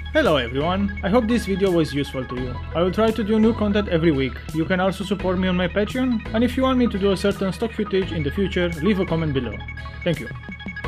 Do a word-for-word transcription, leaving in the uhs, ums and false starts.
Hello everyone, I hope this video was useful to you. I will try to do new content every week. You can also support me on my Patreon, and if you want me to do a certain stock footage in the future, leave a comment below. Thank you.